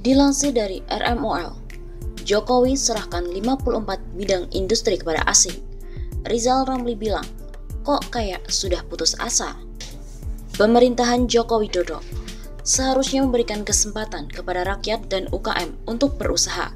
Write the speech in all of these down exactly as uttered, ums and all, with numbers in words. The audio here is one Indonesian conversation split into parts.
Dilansir dari R M O L, Jokowi serahkan lima puluh empat bidang industri kepada asing. Rizal Ramli bilang, kok kayak sudah putus asa? Pemerintahan Joko Widodo seharusnya memberikan kesempatan kepada rakyat dan U K M untuk berusaha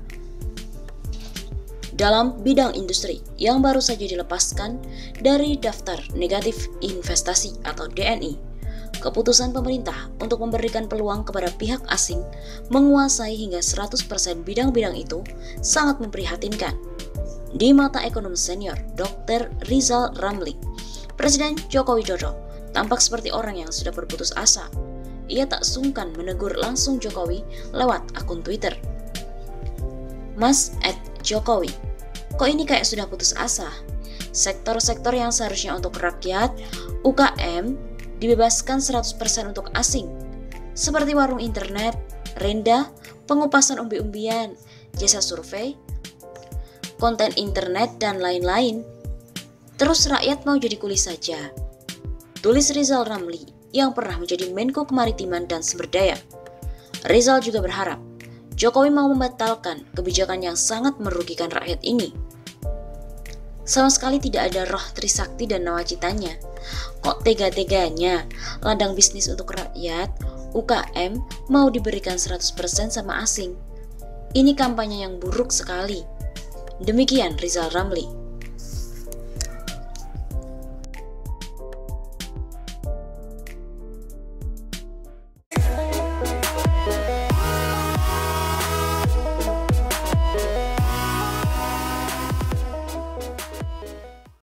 dalam bidang industri yang baru saja dilepaskan dari daftar negatif investasi atau D N I. Keputusan pemerintah untuk memberikan peluang kepada pihak asing menguasai hingga seratus persen bidang-bidang itu sangat memprihatinkan. Di mata ekonom senior Dokter Rizal Ramli, Presiden Joko Widodo tampak seperti orang yang sudah berputus asa. Ia tak sungkan menegur langsung Jokowi lewat akun Twitter. Mas at Jokowi, kok ini kayak sudah putus asa? Sektor-sektor yang seharusnya untuk rakyat, U K M, dibebaskan seratus persen untuk asing, seperti warung internet, renda, pengupasan umbi-umbian, jasa survei, konten internet, dan lain-lain. Terus rakyat mau jadi kuli saja. Tulis Rizal Ramli yang pernah menjadi Menko Kemaritiman dan Sumber Daya. Rizal juga berharap Jokowi mau membatalkan kebijakan yang sangat merugikan rakyat ini. Sama sekali tidak ada roh Trisakti dan nawacitanya. Kok tega-teganya ladang bisnis untuk rakyat, U K M, mau diberikan seratus persen sama asing? Ini kampanye yang buruk sekali. Demikian Rizal Ramli.